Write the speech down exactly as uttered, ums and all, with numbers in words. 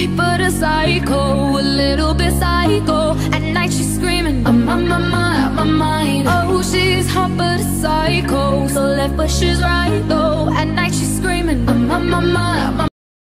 sweet but a psycho, a little bit psycho. At night she's screaming, I'm on my mind, out my mind. Oh, she's hot but a psycho, so left but she's right though. At night she's screaming, I'm on my mind, out my